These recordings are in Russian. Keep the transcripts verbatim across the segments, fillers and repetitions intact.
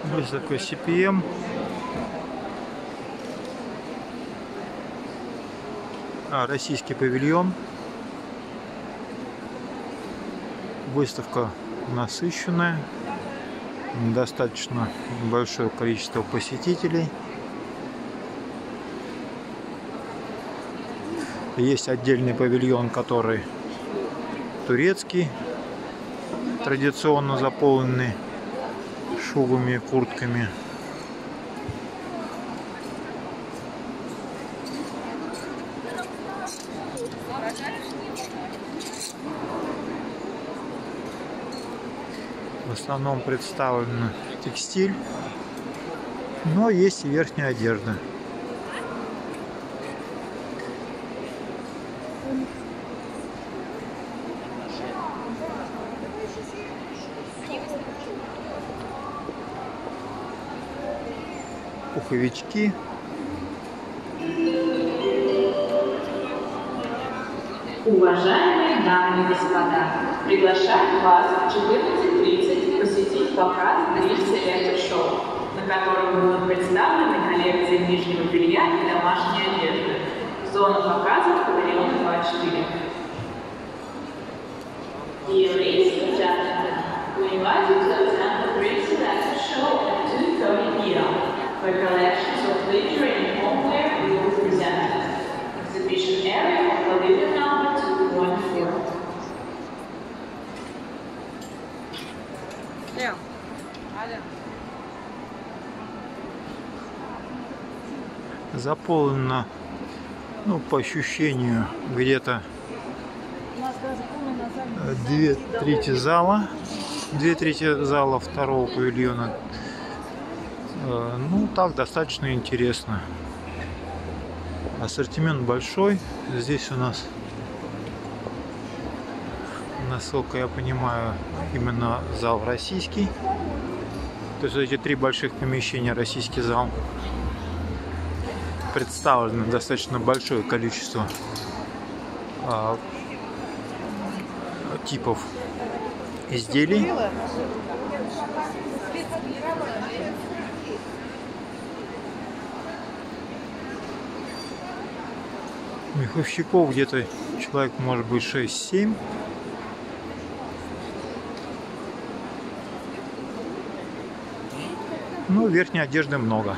Выставка си пи эм. А, российский павильон. Выставка насыщенная. Достаточно большое количество посетителей. Есть отдельный павильон, который турецкий, традиционно заполненный шубами и куртками. В основном представлен текстиль, но есть и верхняя одежда. Пуховички. Уважаемые дамы и господа, приглашаю вас в четырнадцать тридцать посетить показ Drill Selector Show, на котором будут представлены коллекции нижнего белья и домашней одежды. Зона показа павильона двадцать четыре. Dear ladies and gentlemen, we invite you to attend the Drill Selector Show at two thirty p m, where collections of lingerie and homeware will be presented. Exhibition area of pavilion number two point four. Лео, Аля. Заполнено, ну, по ощущению, где-то две трети зала, две трети зала второго павильона. Ну, так, достаточно интересно. Ассортимент большой. Здесь у нас, насколько я понимаю, именно зал российский. То есть эти три больших помещения, российский зал. Представлено достаточно большое количество а, типов изделий. Меховщиков где-то человек может быть шесть-семь. Ну, верхней одежды много.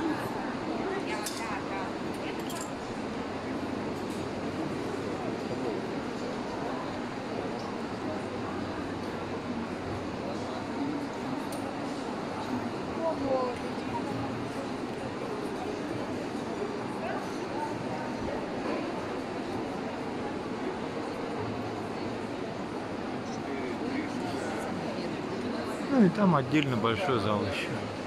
Ну и там отдельно большой зал еще.